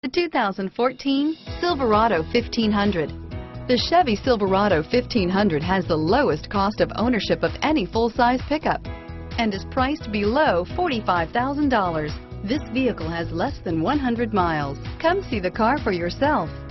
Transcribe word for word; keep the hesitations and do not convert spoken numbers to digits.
The two thousand fourteen Silverado fifteen hundred. The Chevy Silverado fifteen hundred has the lowest cost of ownership of any full-size pickup and is priced below forty-five thousand dollars. This vehicle has less than one hundred miles. Come see the car for yourself.